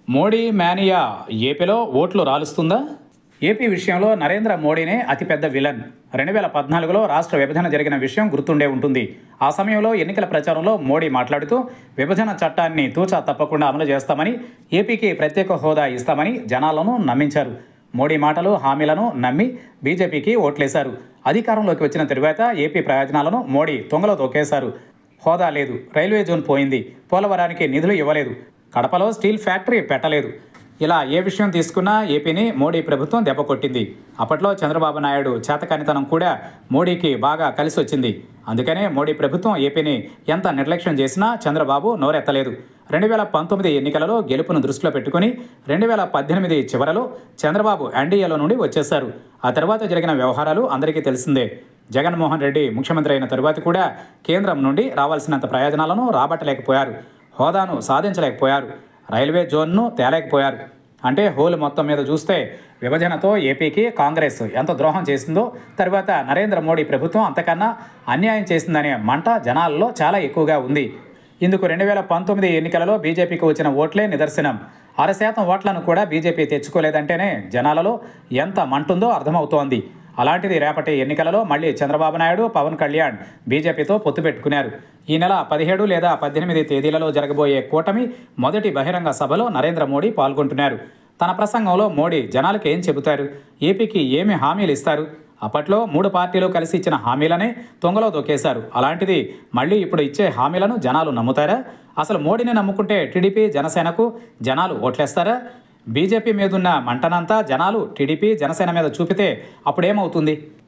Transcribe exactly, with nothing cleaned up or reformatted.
Modi mania ఏపీలో ఓట్లు రాలుస్తుందా? AP విషయంలో నరేంద్ర మోడీనే అతిపెద్ద విలన్. రెండు వేల పద్నాలుగులో రాష్ట్ర విభజన జరిగిన విషయం గుర్తుండే ఉంటుంది. ఆ సమయంలో ఎన్నికల ప్రచారంలో మోడీ మాట్లాడుతూ విభజన చట్టాన్ని తూచా తప్పకుండా అమలు చేస్తామని, ఏపీకి ప్రత్యేక హోదా ఇస్తామని జనాలను నమ్మించారు. మోడీ మాటలు, హామీలను నమ్మి బీజేపీకి ఓట్లేశారు. అధికారంలోకి వచ్చిన తరువాత ఏపీ ప్రయోజనాలను మోడీ తొంగలో తొక్కేశారు. హోదా లేదు, రైల్వే జోన్ పోయింది, పోలవరానికి నిధులు ఇవ్వలేదు, కడపలో స్టీల్ ఫ్యాక్టరీ పెట్టలేదు. ఇలా ఏ విషయం తీసుకున్నా ఏపీని మోడీ ప్రభుత్వం దెబ్బకొట్టింది. అప్పట్లో చంద్రబాబు నాయుడు చేతకానితనం కూడా మోడీకి బాగా కలిసి వచ్చింది. అందుకనే మోడీ ప్రభుత్వం ఏపీని ఎంత నిర్లక్ష్యం చేసినా చంద్రబాబు నోరెత్తలేదు. రెండు వేల పంతొమ్మిది ఎన్నికలలో గెలుపును దృష్టిలో పెట్టుకుని రెండు వేల పద్దెనిమిది చివరలో చంద్రబాబు ఎన్డీఏలో నుండి వచ్చేశారు. ఆ తర్వాత జరిగిన వ్యవహారాలు అందరికీ తెలిసిందే. జగన్మోహన్ రెడ్డి ముఖ్యమంత్రి అయిన తరువాత కూడా కేంద్రం నుండి రావాల్సినంత ప్రయోజనాలను రాబట్టలేకపోయారు. హోదాను సాధించలేకపోయారు. రైల్వే జోన్ను తేలేకపోయారు. అంటే హోల్ మొత్తం మీద చూస్తే విభజనతో ఏపీకి కాంగ్రెస్ ఎంత ద్రోహం చేసిందో, తర్వాత నరేంద్ర మోడీ ప్రభుత్వం అంతకన్నా అన్యాయం చేసిందనే మంట జనాల్లో చాలా ఎక్కువగా ఉంది. ఇందుకు రెండు వేల పంతొమ్మిది ఎన్నికలలో బీజేపీకి వచ్చిన ఓట్లే నిదర్శనం. అర శాతం ఓట్లను కూడా బీజేపీ తెచ్చుకోలేదంటేనే జనాలలో ఎంత మంటుందో అర్థమవుతోంది. అలాంటిది రేపటి ఎన్నికలలో మళ్ళీ చంద్రబాబు నాయుడు, పవన్ కళ్యాణ్ బీజేపీతో పొత్తు పెట్టుకున్నారు. ఈ నెల పదిహేడు లేదా పద్దెనిమిది తేదీలలో జరగబోయే కూటమి మొదటి బహిరంగ సభలో నరేంద్ర మోడీ పాల్గొంటున్నారు. తన ప్రసంగంలో మోడీ జనాలకు ఏం చెబుతారు? ఏపీకి ఏమి హామీలు ఇస్తారు? అప్పట్లో మూడు పార్టీలు కలిసి ఇచ్చిన హామీలనే తొంగలో తొక్కేశారు. అలాంటిది మళ్ళీ ఇప్పుడు ఇచ్చే హామీలను జనాలు నమ్ముతారా? అసలు మోడీని నమ్ముకుంటే టీడీపీ, జనసేనకు జనాలు ఓట్లేస్తారా? బీజేపీ మీదున్న మంటనంతా జనాలు టీడీపీ, జనసేన మీద చూపితే అప్పుడేమవుతుంది?